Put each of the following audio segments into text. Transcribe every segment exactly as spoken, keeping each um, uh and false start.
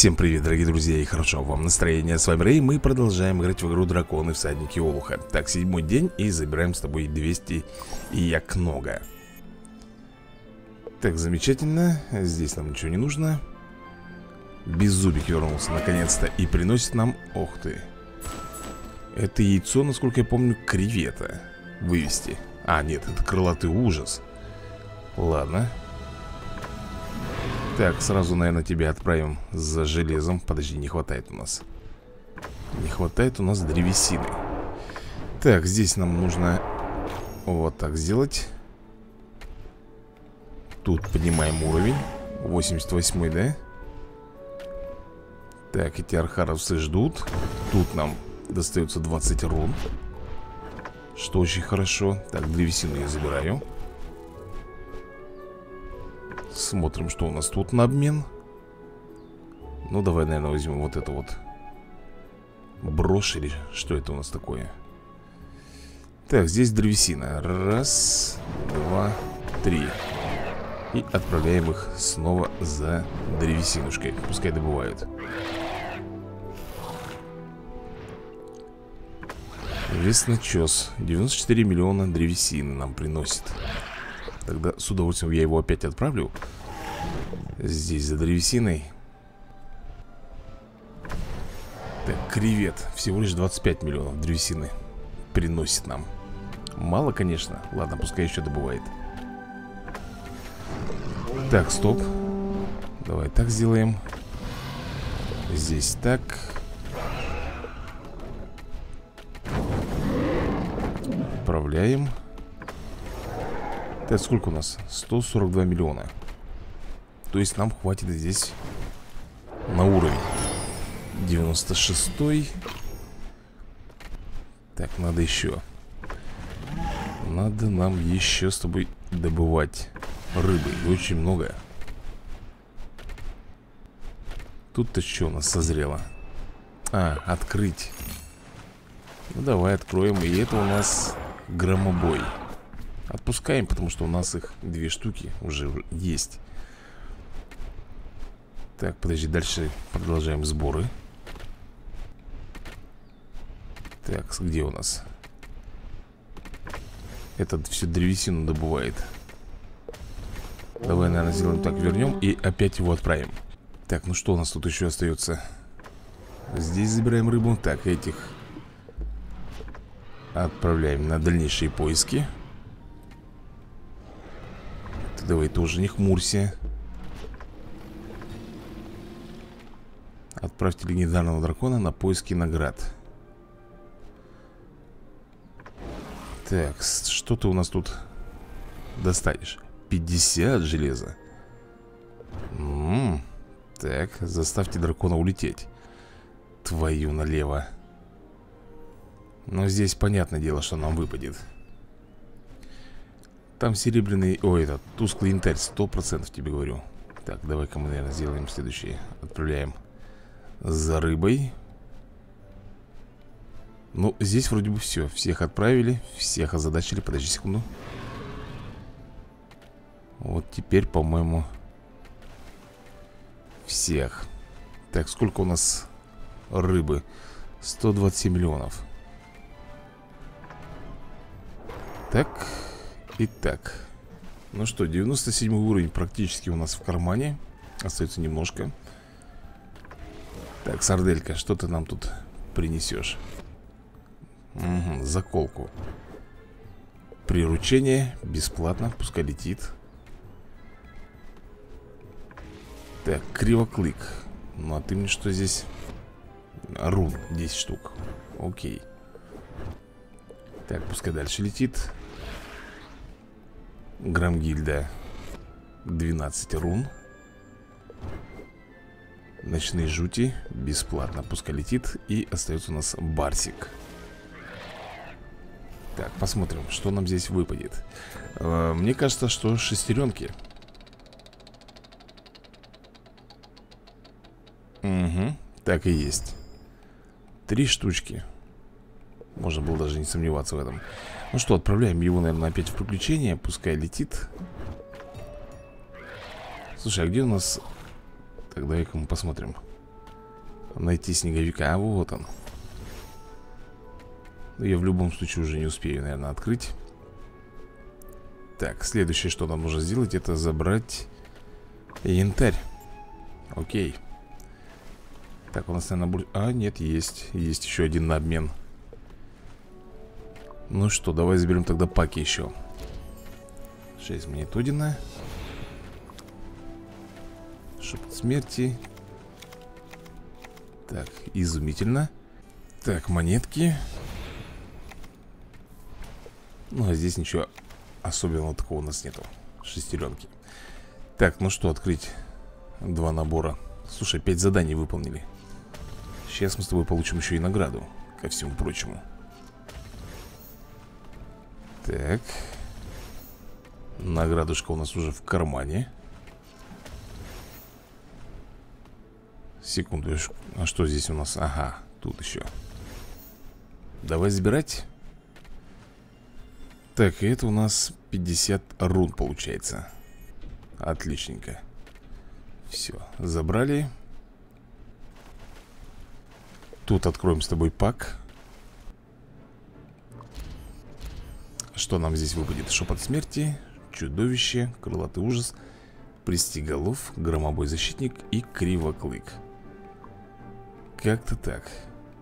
Всем привет, дорогие друзья, и хорошо вам настроения. С вами Рэй, мы продолжаем играть в игру Драконы Всадники Олуха. Так, седьмой день, и забираем с тобой двести як много. Так, замечательно. Здесь нам ничего не нужно. Беззубик вернулся наконец-то и приносит нам... Ох ты. Это яйцо, насколько я помню, кревета. Вывести. А, нет, это крылатый ужас. Ладно. Так, сразу, наверное, тебя отправим за железом. Подожди, не хватает у нас. Не хватает у нас древесины. Так, здесь нам нужно вот так сделать. Тут поднимаем уровень. восемьдесят восьмой, да? Так, эти архаровцы ждут. Тут нам достается двадцать рун, что очень хорошо. Так, древесину я забираю. Смотрим, что у нас тут на обмен. Ну, давай, наверное, возьмем вот это вот. Брошь или что это у нас такое? Так, здесь древесина. Раз, два, три. И отправляем их снова за древесинушкой. Пускай добывают. Весночес. девяносто четыре миллиона древесины нам приносит. Тогда с удовольствием я его опять отправлю. Здесь за древесиной. Так, кревет. Всего лишь двадцать пять миллионов древесины приносит нам. Мало, конечно. Ладно, пускай еще добывает. Так, стоп. Давай так сделаем. Здесь так. Отправляем. Так, сколько у нас? сто сорок два миллиона. То есть нам хватит здесь на уровень. девяносто шестой. Так, надо еще. Надо нам еще с тобой добывать рыбы. И очень много. Тут-то что у нас созрело? А, открыть. Ну давай откроем. И это у нас громобой. Отпускаем, потому что у нас их две штуки уже есть. Так, подожди, дальше продолжаем сборы. Так, где у нас? Этот всю древесину добывает. Давай, наверное, сделаем так, вернем и опять его отправим. Так, ну что у нас тут еще остается? Здесь забираем рыбу. Так, этих отправляем на дальнейшие поиски. Ты давай тоже не хмурься. Отправьте легендарного дракона на поиски наград. Так, что ты у нас тут достанешь? пятьдесят железа. М-м-м. Так, заставьте дракона улететь. Твою налево. Но здесь понятное дело, что нам выпадет. Там серебряный... Ой, это тусклый янтарь. Сто процентов тебе говорю. Так, давай-ка мы, наверное, сделаем следующее. Отправляем за рыбой. Ну, здесь вроде бы все. Всех отправили, всех озадачили. Подожди секунду. Вот теперь, по-моему, всех. Так, сколько у нас рыбы? сто двадцать семь миллионов. Так. Итак. Ну что, девяносто седьмой уровень практически у нас в кармане. Остается немножко. Так, сарделька, что ты нам тут принесешь? Угу, заколку. Приручение бесплатно, пускай летит. Так, кривоклык. Ну а ты мне что здесь? Рун, десять штук. Окей. Так, пускай дальше летит. Громгильда, двенадцать рун. Ночные жути бесплатно, пускай летит. И остается у нас барсик. Так, посмотрим, что нам здесь выпадет. э, Мне кажется, что шестеренки. Угу, так и есть. Три штучки. Можно было даже не сомневаться в этом. Ну что, отправляем его, наверное, опять в приключения. Пускай летит. Слушай, а где у нас... Так, давай-ка мы посмотрим. найти снеговика. А вот он. Но я в любом случае уже не успею, наверное, открыть. Так, следующее, что нам нужно сделать, это забрать янтарь. Окей. Так, у нас, наверное, будет... А, нет, есть. Есть еще один на обмен. Ну что, давай заберем тогда паки еще. шесть монетодина. Шепот смерти. Так, изумительно. Так, монетки. Ну, а здесь ничего особенного такого у нас нету. Шестеренки. Так, ну что, открыть два набора. Слушай, пять заданий выполнили. Сейчас мы с тобой получим еще и награду, ко всему прочему. Так. Наградушка у нас уже в кармане. Секунду. А что здесь у нас? Ага, тут еще. Давай забирать. Так, и это у нас пятьдесят рун получается. Отличненько. Все, забрали. Тут откроем с тобой пак. Что нам здесь выпадет? Шепот смерти, чудовище, крылатый ужас, пристиголов, громобой защитник и кривоклык. Как-то так.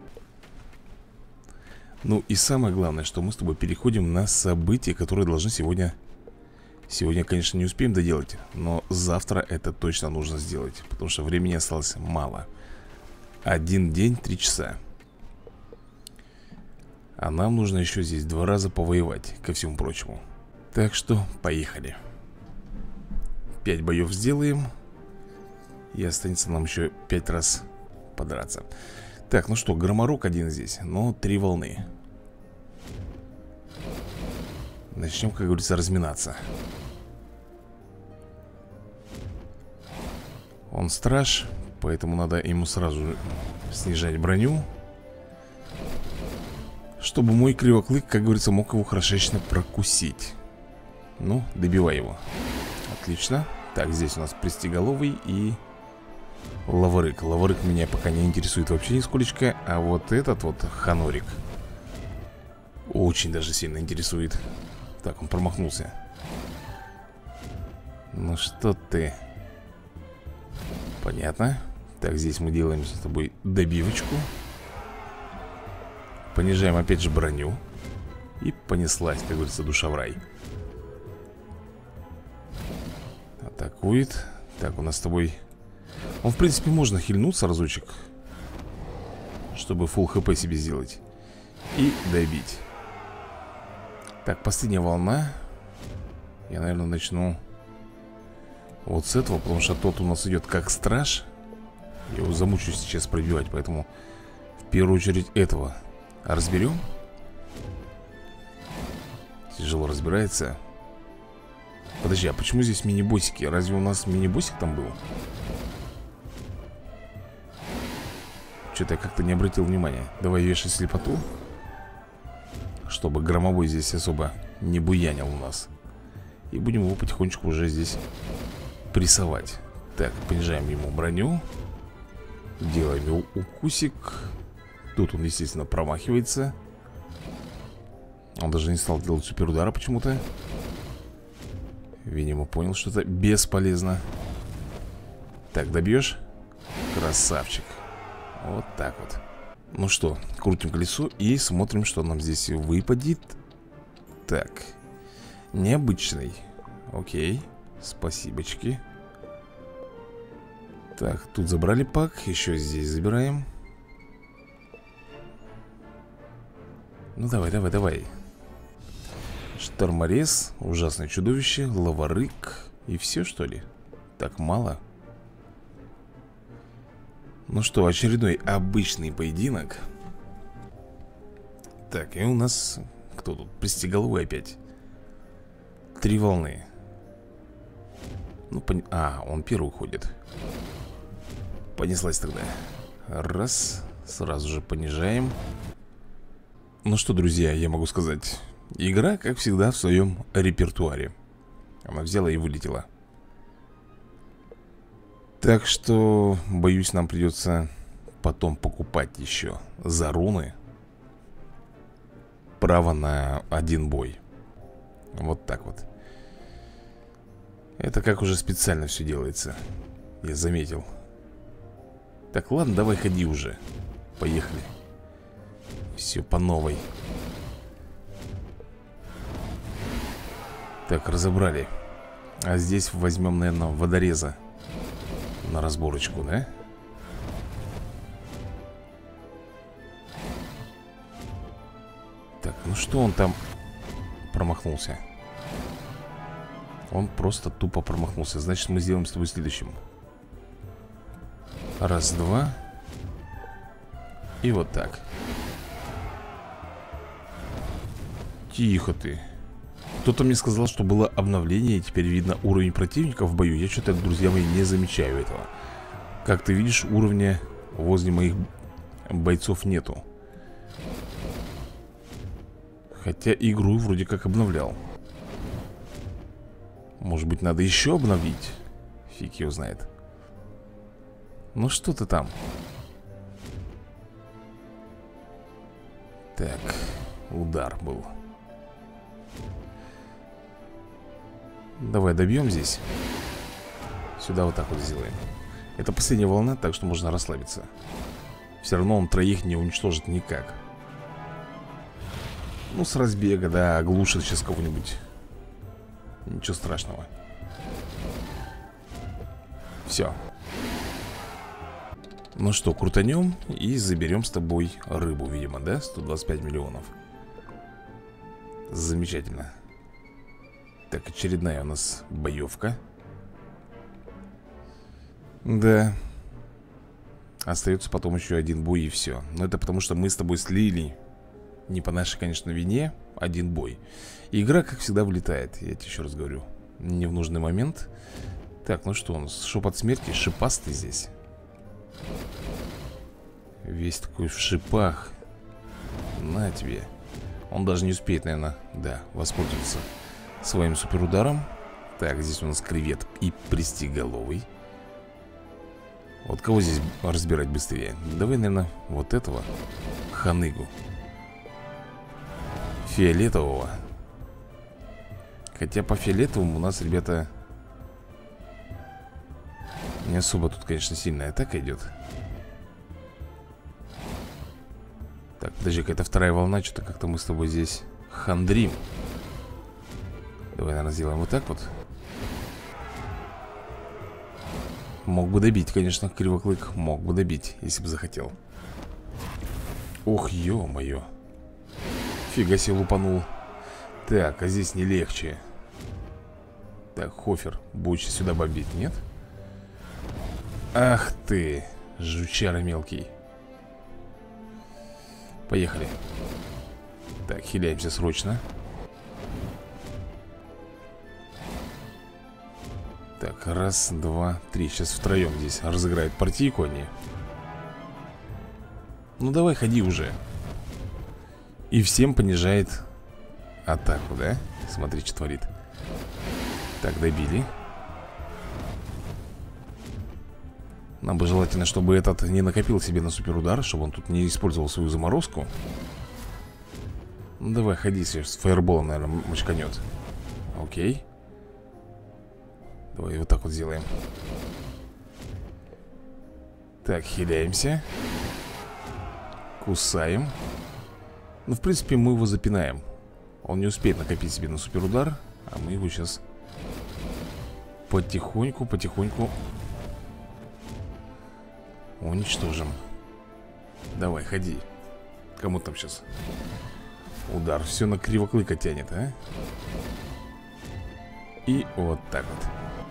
Ну и самое главное, что мы с тобой переходим на события, которые должны сегодня... Сегодня, конечно, не успеем доделать, но завтра это точно нужно сделать, потому что времени осталось мало. Один день, три часа. А нам нужно еще здесь два раза повоевать, ко всему прочему. Так что, поехали. Пять боев сделаем. И останется нам еще пять раз подраться. Так, ну что, громорок один здесь, но три волны. Начнем, как говорится, разминаться. Он страж, поэтому надо ему сразу снижать броню, чтобы мой кривоклык, как говорится, мог его хорошечно прокусить. Ну, добивай его. Отлично. Так, здесь у нас пристиголовый и лаварык. Лаварык меня пока не интересует вообще нисколечко. А вот этот вот ханорик очень даже сильно интересует. Так, он промахнулся. Ну что ты? Понятно. Так, здесь мы делаем с тобой добивочку. Понижаем опять же броню. И понеслась, как говорится, душа в рай. Атакует. Так, у нас с тобой... Он, в принципе, можно хильнуться разочек, чтобы фулл хп себе сделать и добить. Так, последняя волна. Я, наверное, начну вот с этого, потому что тот у нас идет как страж. Я его замучусь сейчас пробивать, поэтому в первую очередь этого разберем. Тяжело разбирается. Подожди, а почему здесь мини-боссики? Разве у нас мини-боссик там был? Что-то я как-то не обратил внимания. Давай вешай слепоту, чтобы громовой здесь особо не буянил у нас. И будем его потихонечку уже здесь прессовать. Так, понижаем ему броню. Делаем его укусик. Тут он, естественно, промахивается. Он даже не стал делать суперудара почему-то. Видимо, понял, что это бесполезно. Так, добьешь? Красавчик. Вот так вот. Ну что, крутим колесо и смотрим, что нам здесь выпадет. Так, необычный. Окей, спасибочки. Так, тут забрали пак. Еще здесь забираем. Ну давай, давай, давай. Шторморез, ужасное чудовище, лаварык. И все, что ли? Так мало. Ну что, очередной обычный поединок. Так, и у нас... Кто тут? Пристиголовый опять. Три волны. Ну, пон... А, он первый уходит. Понеслась тогда. Раз. Сразу же понижаем. Ну что, друзья, я могу сказать... Игра, как всегда, в своем репертуаре. Она взяла и вылетела. Так что, боюсь, нам придется потом покупать еще за руны право на один бой. Вот так вот. Это как уже специально все делается. Я заметил. Так, ладно, давай ходи уже. Поехали. Все по новой. Так, разобрали. А здесь возьмем, наверное, водореза на разборочку, да? Так, ну что он там промахнулся? Он просто тупо промахнулся. Значит, мы сделаем с тобой следующим. Раз, два. И вот так. Тихо ты. Кто-то мне сказал, что было обновление, и теперь видно уровень противника в бою. Я что-то, друзья мои, не замечаю этого. Как ты видишь, уровня возле моих бойцов нету. Хотя игру вроде как обновлял. Может быть, надо еще обновить? Фиг его знает. Ну что ты там? Так, удар был. Давай добьем здесь. Сюда вот так вот сделаем. Это последняя волна, так что можно расслабиться. Все равно он троих не уничтожит никак. Ну, с разбега, да, оглушит сейчас кого-нибудь. Ничего страшного. Все. Ну что, крутанем и заберем с тобой рыбу, видимо, да? сто двадцать пять миллионов. Замечательно. Так, очередная у нас боевка. Да. Остается потом еще один бой и все. Но это потому, что мы с тобой слили. Не по нашей, конечно, вине. Один бой. Игра, как всегда, влетает. Я тебе еще раз говорю. Не в нужный момент. Так, ну что у нас? Шепот смерти, шипастый здесь. Весь такой в шипах. На тебе. Он даже не успеет, наверное, да, воспользоваться своим суперударом. Так, здесь у нас кревет и пристиголовый. Вот кого здесь разбирать быстрее? Давай, наверное, вот этого ханыгу фиолетового. Хотя по фиолетовому у нас, ребята, не особо тут, конечно, сильная атака идет. Так, подожди, какая-то вторая волна. Что-то как-то мы с тобой здесь хандрим. Давай, наверное, сделаем вот так вот. Мог бы добить, конечно, Кривоклык. Мог бы добить, если бы захотел. Ох, ё-моё. Фига себе лупанул. Так, а здесь не легче. Так, Хофер, будешь сюда бомбить, нет? Ах ты, жучара мелкий. Поехали. Так, хиляемся срочно. Так, раз, два, три. Сейчас втроем здесь разыграют партийку они. Ну давай, ходи уже. И всем понижает атаку, да? Смотри, что творит. Так, добили. Нам бы желательно, чтобы этот не накопил себе на суперудар, чтобы он тут не использовал свою заморозку. Ну давай, ходи, с фаерболом, наверное, мочканет. Окей. Давай вот так вот сделаем. Так, хиляемся. Кусаем. Ну, в принципе, мы его запинаем. Он не успеет накопить себе на суперудар. А мы его сейчас потихоньку, потихоньку уничтожим. Давай, ходи. Кому там сейчас удар? Все на Кривоклыка тянет, а? И вот так вот.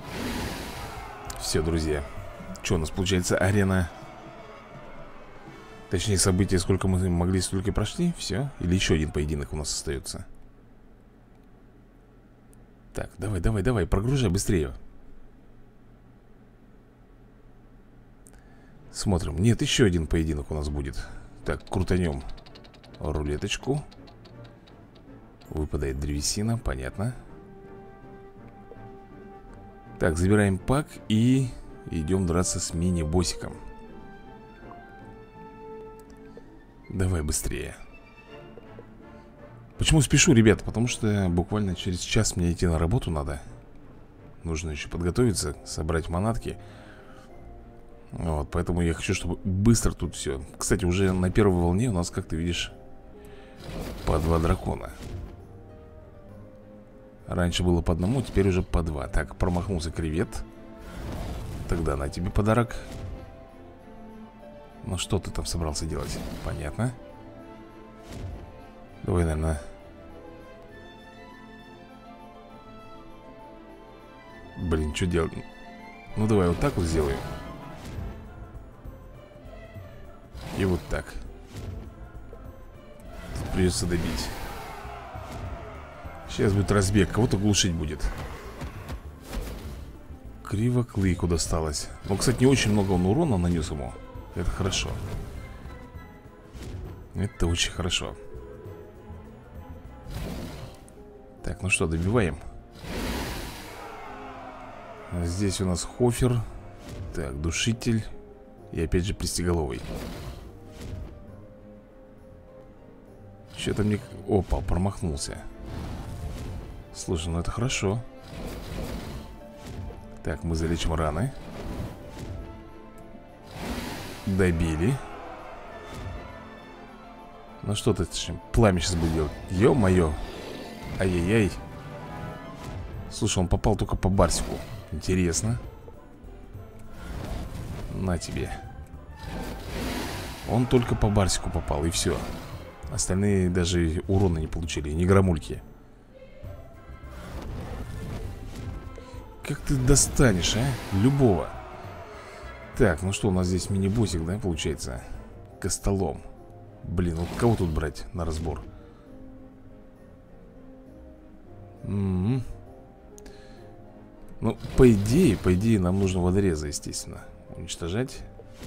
Все, друзья. Что у нас получается? Арена. Точнее, события, сколько мы могли, столько и прошли. Все. Или еще один поединок у нас остается. Так, давай, давай, давай, прогружай быстрее. Смотрим. Нет, еще один поединок у нас будет. Так, крутанем рулеточку. Выпадает древесина, понятно. Так, забираем пак и идем драться с мини-боссиком. Давай быстрее. Почему спешу, ребята? Потому что буквально через час мне идти на работу надо. Нужно еще подготовиться, собрать манатки. Вот, поэтому я хочу, чтобы быстро тут все. Кстати, уже на первой волне у нас, как ты видишь, по два дракона. Раньше было по одному, теперь уже по два. Так, промахнулся кревет. Тогда на тебе подарок. Ну что ты там собрался делать? Понятно. Давай, наверное. Блин, что делать? Ну давай вот так вот сделаем. И вот так. Тут придется добить. Сейчас будет разбег, кого-то глушить будет. Кривоклыку досталось. Ну, кстати, не очень много он урона нанес ему. Это хорошо. Это очень хорошо. Так, ну что, добиваем. Здесь у нас Хофер. Так, душитель. И опять же пристеголовый. Что-то мне... Опа, промахнулся. Слушай, ну это хорошо. Так, мы залечим раны. Добили. Ну что ты, пламя сейчас будет делать? Ё-моё. Ай-яй-яй. Слушай, он попал только по Барсику. Интересно. На тебе. Он только по Барсику попал, и все. Остальные даже урона не получили, ни грамульки. Как ты достанешь, а? Любого. Так, ну что, у нас здесь мини-боссик, да, получается? Костолом. Блин, вот кого тут брать на разбор? М-м-м. Ну, по идее, по идее, нам нужно водореза, естественно, уничтожать.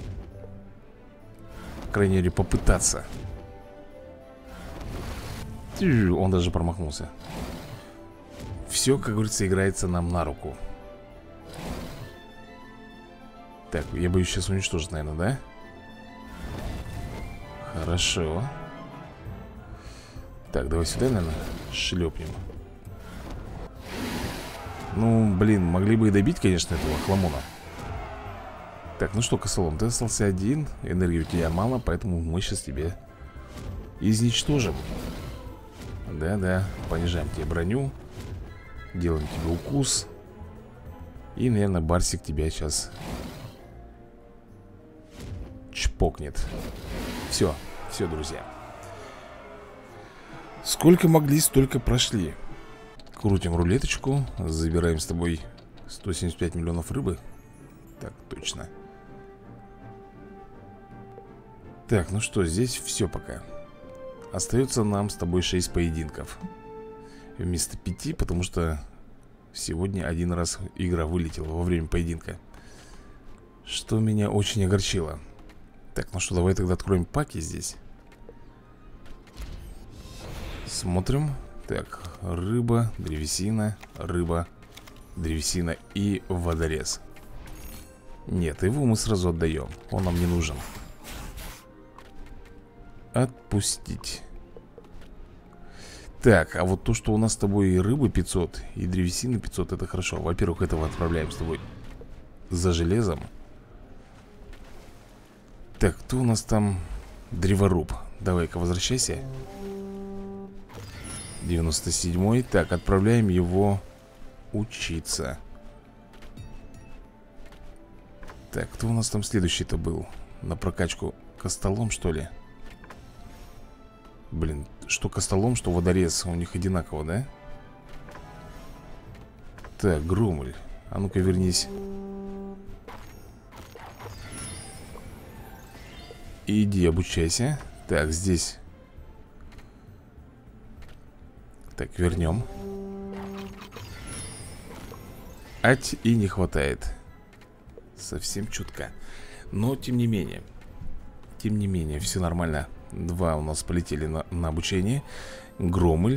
По крайней мере, попытаться. Он даже промахнулся. Все, как говорится, играется нам на руку. Так, я боюсь сейчас уничтожить, наверное, да? Хорошо. Так, давай сюда, наверное, шлепнем. Ну, блин, могли бы и добить, конечно, этого хламона. Так, ну что, Косолом, ты остался один. Энергии у тебя мало, поэтому мы сейчас тебе изничтожим. Да-да, понижаем тебе броню. Делаем тебе укус. И, наверное, Барсик тебя сейчас чпокнет. Все, все, друзья. Сколько могли, столько прошли. Крутим рулеточку. Забираем с тобой сто семьдесят пять миллионов рыбы. Так, точно. Так, ну что, здесь все пока. Остается нам с тобой шесть поединков вместо пяти, потому что сегодня один раз игра вылетела во время поединка, что меня очень огорчило. Так, ну что, давай тогда откроем паки здесь. Смотрим. Так, рыба, древесина, рыба, древесина и водорез. Нет, его мы сразу отдаем. Он нам не нужен. Отпустить. Так, а вот то, что у нас с тобой и рыбы пятьсот, и древесины пятьсот, это хорошо. Во-первых, этого отправляем с тобой за железом. Так, кто у нас там? Древоруб. Давай-ка возвращайся. девяносто седьмой. Так, отправляем его учиться. Так, кто у нас там следующий-то был? На прокачку Костолом, что ли? Блин, что Костолом, что водорез. У них одинаково, да? Так, Громуль. А ну-ка вернись. Иди обучайся. Так, здесь. Так, вернем. Ать и не хватает. Совсем чутка. Но, тем не менее. Тем не менее, все нормально. Два у нас полетели на, на обучение. Громуль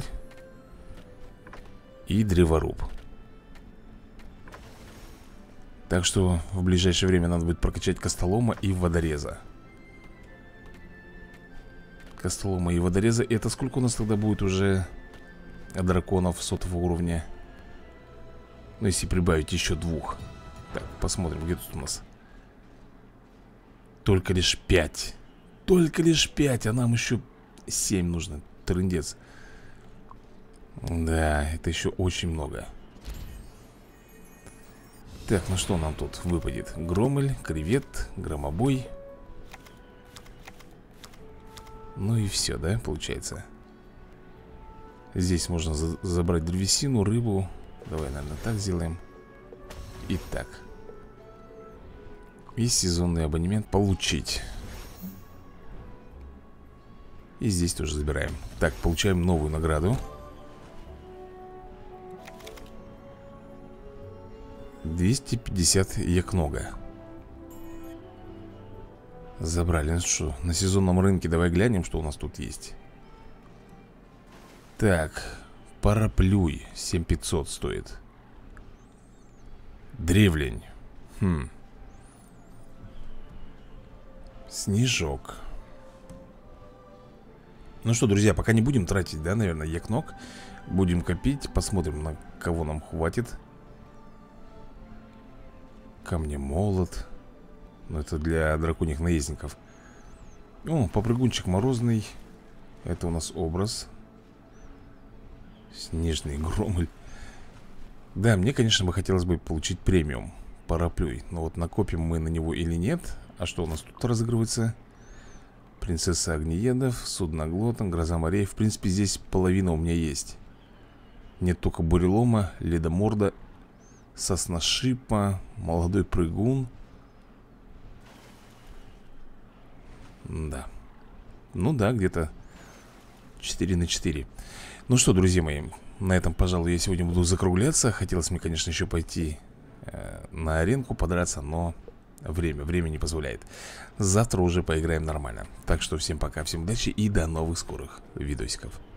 и Древоруб. Так что в ближайшее время надо будет прокачать Костолома и Водореза. Костолома и водореза. Это сколько у нас тогда будет уже драконов сотого уровня? Ну, если прибавить еще двух. Так, посмотрим, где тут у нас. Только лишь пять. Только лишь пять, а нам еще семь нужно. Трындец. Да, это еще очень много. Так, ну что нам тут выпадет? Громель, кревет, громобой. Ну и все, да, получается. Здесь можно за забрать древесину, рыбу. Давай, наверное, так сделаем. Итак. И сезонный абонемент получить. И здесь тоже забираем. Так, получаем новую награду. двести пятьдесят якнога. Забрали. Ну что, на сезонном рынке давай глянем, что у нас тут есть. Так, параплюй семь тысяч пятьсот стоит. Древлень. Хм. Снежок. Ну что, друзья, пока не будем тратить, да, наверное, якног. Будем копить, посмотрим, на кого нам хватит. Камнемолот. Ну, это для драконьих наездников. О, попрыгунчик морозный. Это у нас образ. Снежный громель. Да, мне, конечно, бы хотелось бы получить премиум параплюй. Но вот накопим мы на него или нет. А что у нас тут разыгрывается? Принцесса огнеедов, судноглот, гроза морей. В принципе, здесь половина у меня есть. Нет только бурелома, ледоморда, сосношипа, молодой прыгун. Да. Ну да, где-то четыре на четыре. Ну что, друзья мои, на этом, пожалуй, я сегодня буду закругляться. Хотелось мне, конечно, еще пойти э, на аренку подраться, но время, время не позволяет. Завтра уже поиграем нормально. Так что всем пока, всем удачи и до новых скорых видосиков.